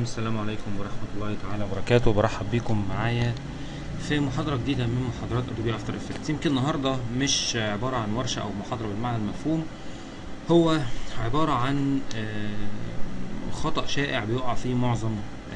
السلام عليكم ورحمة الله تعالى وبركاته. برحب بكم معايا في محاضرة جديدة من محاضرات ادوبي افتر افكتس. يمكن النهاردة مش عبارة عن ورشة او محاضرة بالمعنى المفهوم، هو عبارة عن خطأ شائع بيقع فيه معظم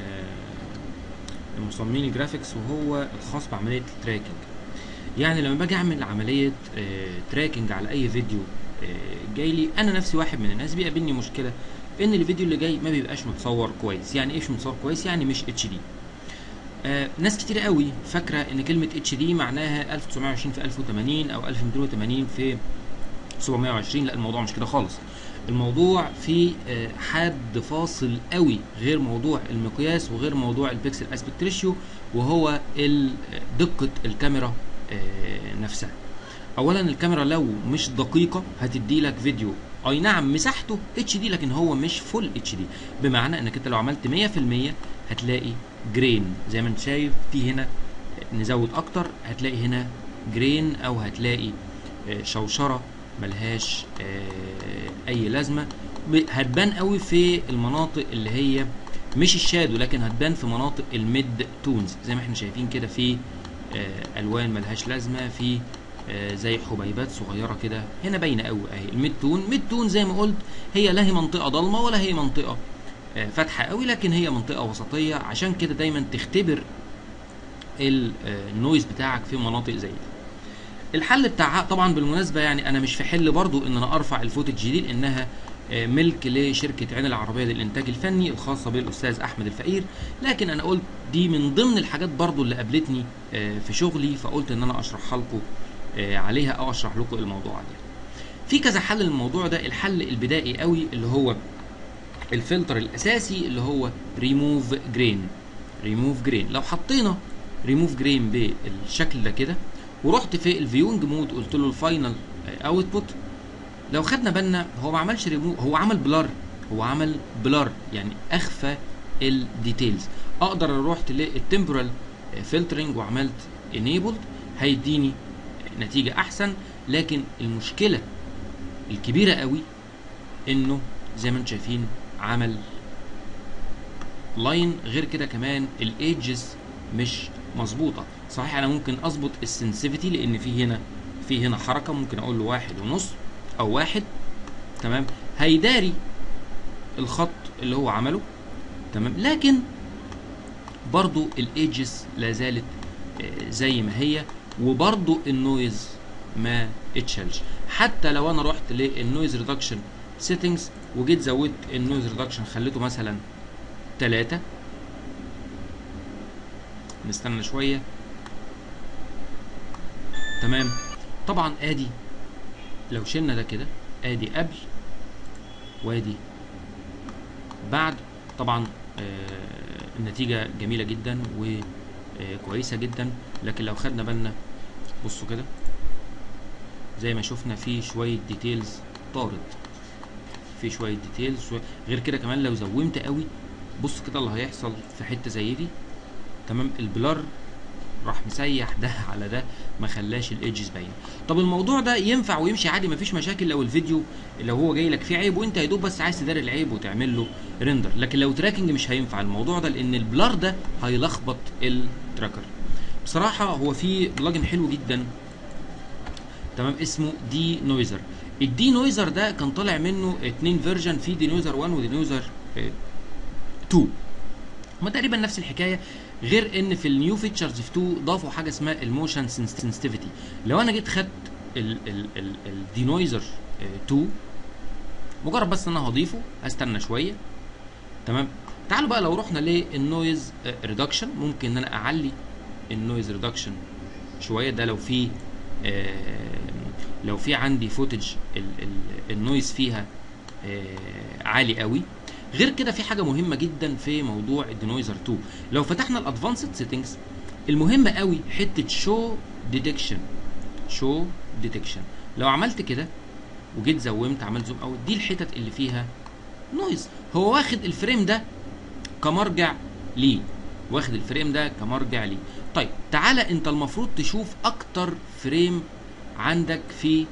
مصممين الجرافيكس، وهو الخاص بعملية التراكنج. يعني لما باجي اعمل عملية تراكنج على اي فيديو جاي لي، انا نفسي واحد من الناس بيقابلني مشكلة ان الفيديو اللي جاي ما بيبقاش متصور كويس. يعني ايه مش متصور كويس؟ يعني مش اتش دي. ناس كتير قوي فاكره ان كلمه اتش دي معناها 1920 في 1080 او 1280 في 720. لا، الموضوع مش كده خالص. الموضوع في حد فاصل قوي غير موضوع المقياس وغير موضوع البيكسل اسبكت ريشيو، وهو دقه الكاميرا نفسها. اولا الكاميرا لو مش دقيقه هتدي لك فيديو اي نعم مساحته اتش دي، لكن هو مش فول اتش دي، بمعنى انك انت لو عملت 100% هتلاقي جرين زي ما انت شايف. في هنا نزود اكتر هتلاقي هنا جرين، او هتلاقي شوشره ملهاش اي لازمه. هتبان قوي في المناطق اللي هي مش الشادو، لكن هتبان في مناطق الميد تونز زي ما احنا شايفين كده، في الوان ملهاش لازمه، في زي حبيبات صغيره كده هنا باينه قوي اهي. الميد تون، ميد تون زي ما قلت هي لا هي منطقه ضلمه ولا هي منطقه فاتحه قوي، لكن هي منطقه وسطيه. عشان كده دايما تختبر النويز بتاعك في مناطق زي دي. الحل بتاعها طبعا بالمناسبه، يعني انا مش في حل برضو ان انا ارفع الفوتج دي، لانها ملك لشركه عين العربيه للانتاج الفني الخاصه بالاستاذ احمد الفقير، لكن انا قلت دي من ضمن الحاجات برضو اللي قابلتني في شغلي، فقلت ان انا اشرحها لكم عليها او اشرح لكم الموضوع ده. في كذا حل للموضوع ده. الحل البدائي قوي اللي هو الفلتر الاساسي اللي هو ريموف جرين. ريموف جرين، لو حطينا ريموف جرين بالشكل ده كده ورحت في الفيونج مود قلت له الفاينل اوتبوت، لو خدنا بالنا هو ما عملش ريموف، هو عمل بلر. هو عمل بلر يعني اخفى الديتيلز. اقدر لو رحت للتمبورال فلترنج وعملت انيبلد هيديني نتيجه احسن، لكن المشكله الكبيره قوي انه زي ما انتم شايفين عمل لاين. غير كده كمان الايدجز مش مظبوطه. صحيح انا ممكن اظبط السنسيفيتي لان في هنا حركه، ممكن اقول له 1.5 او 1، تمام، هيداري الخط اللي هو عمله، تمام، لكن برضو الايدجز لا زالت زي ما هي، وبرضو النويز ما اتشالش. حتى لو انا رحت للنويز ريدكشن سيتنجز وجيت زودت النويز ريدكشن خليته مثلا 3، نستنى شويه، تمام. طبعا ادي لو شلنا ده كده ادي قبل وادي بعد، طبعا النتيجه جميله جدا وكويسه جدا. لكن لو خدنا بالنا بصوا كده زي ما شفنا في شويه ديتيلز طارت، في شويه ديتيلز غير كده كمان لو زومت قوي بص كده اللي هيحصل في حته زي دي، تمام. البلر راح مسيح ده على ده، ما خلاش الايدجز باينه. طب الموضوع ده ينفع ويمشي عادي مفيش مشاكل لو الفيديو لو هو جاي لك فيه عيب وانت يا دوب بس عايز تداري العيب وتعمل له ريندر، لكن لو تراكنج مش هينفع الموضوع ده، لان البلر ده هيلخبط التراكر. بصراحه هو في بلجن حلو جدا، تمام، اسمه دي نويزر. الدي نويزر ده كان طالع منه 2 فيرجن، في دي نويزر 1 ودي نويزر 2، هما تقريبا نفس الحكايه، غير ان في النيو فيتشرز في 2 ضافوا حاجه اسمها الموشن سنسيتيفيتي. لو انا جيت خدت الدينويزر 2 مجرد بس ان انا هضيفه، هستنى شويه، تمام. تعالوا بقى لو رحنا للنويز ريدكشن، ممكن ان انا اعلي النويز ريدكشن شويه. ده لو في عندي فوتج النويز فيها عالي قوي. غير كده في حاجه مهمه جدا في موضوع الدينويزر 2، لو فتحنا الادفانسد سيتنجز المهمه قوي حته شو ديتكشن. لو عملت كده وجيت زومت عملت زوم اوت، دي الحتت اللي فيها نويز. هو واخد الفريم ده كمرجع ليه، طيب تعالى انت المفروض تشوف اكتر فريم عندك في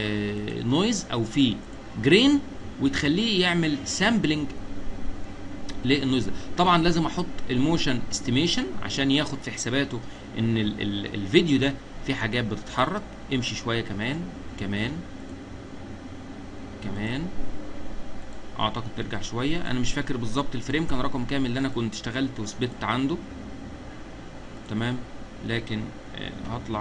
نويز او في جرين، وتخليه يعمل سامبلنج للنويز ده. طبعا لازم احط الموشن استيميشن عشان ياخد في حساباته ان الفيديو ده في حاجات بتتحرك. امشي شويه كمان كمان كمان، اعتقد ترجع شويه، انا مش فاكر بالظبط الفريم كان رقم كام اللي انا كنت اشتغلت وثبت عنده. تمام، لكن هطلع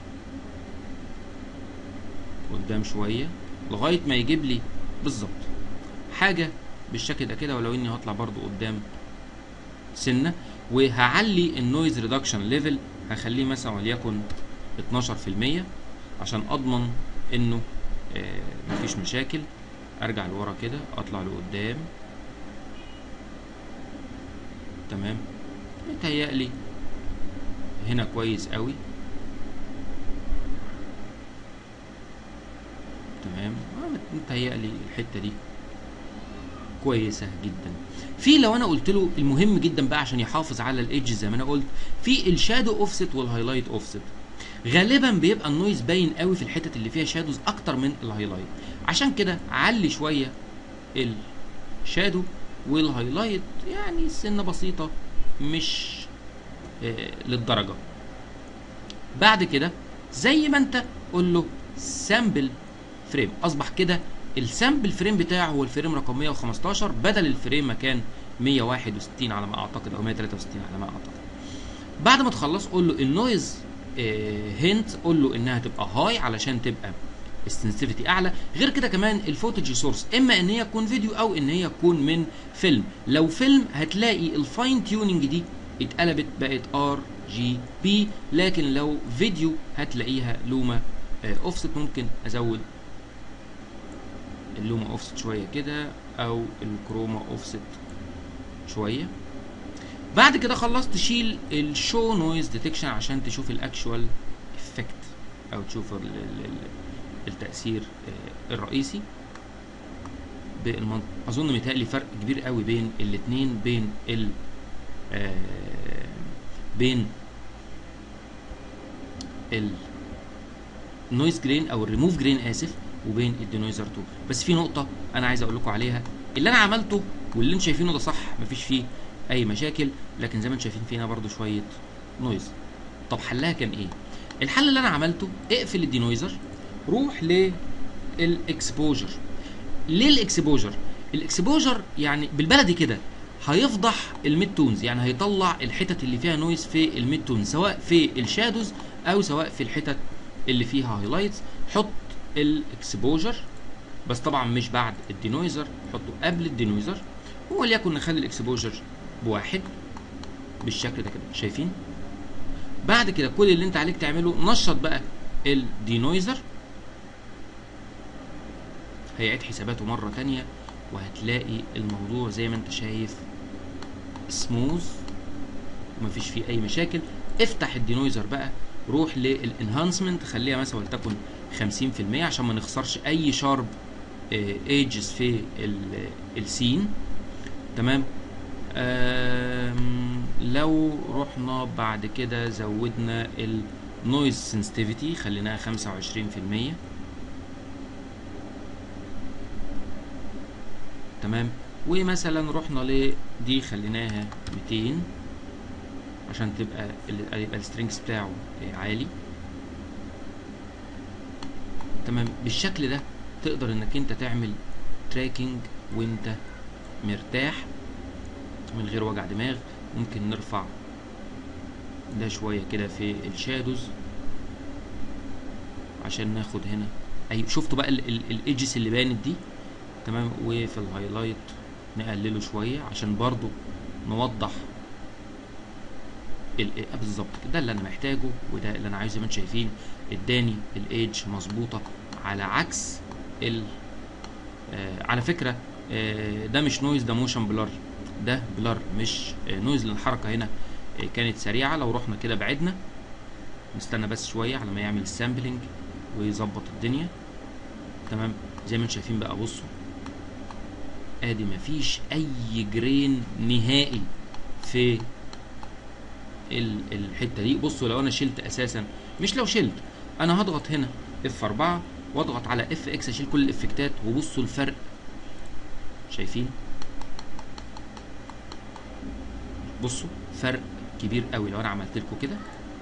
قدام شويه لغايه ما يجيب لي بالظبط حاجه بالشكل ده كده، ولو اني هطلع برضو قدام سنه، وهعلي النويز ريدكشن ليفل، هخليه مثلا وليكن 12% عشان اضمن انه مفيش مشاكل. ارجع لورا كده، اطلع لقدام. تمام، متهيألي هنا كويس قوي. تمام، متهيألي الحته دي كويسه جدا. في لو انا قلت له المهم جدا بقى عشان يحافظ على الايدج زي ما انا قلت، في الشادو اوفست والهايلايت اوفست. غالبا بيبقى النويز باين قوي في الحتت اللي فيها شادوز اكتر من الهايلايت، عشان كده علي شويه الشادو والهايلايت، يعني سنه بسيطه مش للدرجه. بعد كده زي ما انت قول له سامبل فريم، اصبح كده السامبل فريم بتاعه هو الفريم رقم 115 بدل الفريم ما كان 161 على ما اعتقد او 163 على ما اعتقد. بعد ما تخلص قول له النويز هنت، قول له انها تبقى هاي علشان تبقى السنسيتيفيتي اعلى. غير كده كمان الفوتج سورس اما ان هي تكون فيديو او ان هي تكون من فيلم. لو فيلم هتلاقي الفاين تيوننج دي اتقلبت بقت ار جي بي، لكن لو فيديو هتلاقيها لوما اوفست. ممكن ازود اللوما اوفست شويه كده او الكروما اوفست شويه. بعد كده خلصت تشيل الشو نويز ديتكشن عشان تشوف الاكشوال افكت او تشوف التاثير الرئيسي بالمنطق. اظن متهيألي فرق كبير قوي بين الاثنين، بين بين النويز جرين او الريموف جرين اسف، وبين الدينويزر 2. بس في نقطه انا عايز اقول لكم عليها، اللي انا عملته واللي انتم شايفينه ده صح، مفيش فيه اي مشاكل، لكن زي ما انتم شايفين فينا برضو شويه نويز. طب حلها كان ايه؟ الحل اللي انا عملته، اقفل الدينويزر، روح للاكسبوجر. ليه الاكسبوجر؟ الاكسبوجر يعني بالبلدي كده هيفضح الميد تونز، يعني هيطلع الحتت اللي فيها نويز في الميد تونز، سواء في الشادوز او سواء في الحتت اللي فيها هايلايتس. حط الاكسبوجر، بس طبعا مش بعد الدينويزر، حطه قبل الدينويزر، وليكن نخلي الاكسبوجر ب1 بالشكل ده كده، شايفين؟ بعد كده كل اللي انت عليك تعمله نشط بقى الدينويزر، هيعيد حساباته مره تانيه، وهتلاقي الموضوع زي ما انت شايف سموث ومفيش فيه اي مشاكل. افتح الدينويزر بقى، روح للانهانسمنت، خليها مثلا ولتكن 50% عشان ما نخسرش اي شارب ايجز في السين. تمام. لو رحنا بعد كده زودنا النويز سنسيتيفيتي، خليناها 25%. تمام، ومثلا رحنا لدي خليناها 200 عشان يبقى السترينجز بتاعه عالي. تمام، بالشكل ده تقدر انك انت تعمل تراكنج وانت مرتاح من غير وجع دماغ. ممكن نرفع ده شويه كده في الشادوز عشان ناخد هنا شفتوا بقى الايدجز اللي بانت دي. تمام، وفي الهايلايت نقلله شويه عشان برضو نوضح بالظبط ده اللي انا محتاجه وده اللي انا عايزه. زي ما انتم شايفين اداني الايدج مظبوطه، على عكس على فكره ده مش نويز، ده موشن بلر، ده بلر مش نويز، لان الحركه هنا كانت سريعه. لو رحنا كده بعدنا، نستنى بس شويه على ما يعمل السامبلنج ويظبط الدنيا. تمام، زي ما انتم شايفين بقى، بصوا ادي مفيش اي جرين نهائي في الحته دي. بصوا لو انا شلت اساسا، مش لو شلت، انا هضغط هنا F4 واضغط على FX اشيل كل الافكتات، وبصوا الفرق، شايفين؟ بصوا فرق كبير قوي لو انا عملت لكم كده،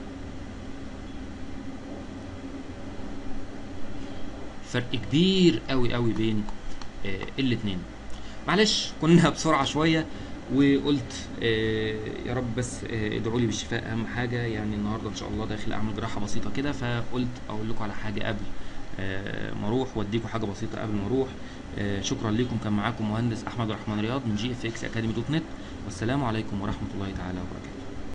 فرق كبير قوي قوي بين الاتنين. معلش كنا بسرعه شويه، وقلت يا رب بس ادعوا لي بالشفاء اهم حاجه. يعني النهارده ان شاء الله داخل اعمل جراحه بسيطه كده، فقلت اقول لكم على حاجه قبل ما اروح، واديكم حاجه بسيطه قبل ما اروح. شكرا لكم، كان معاكم مهندس احمد الرحمن رياض من GFX Academy.net، والسلام عليكم ورحمه الله تعالى وبركاته.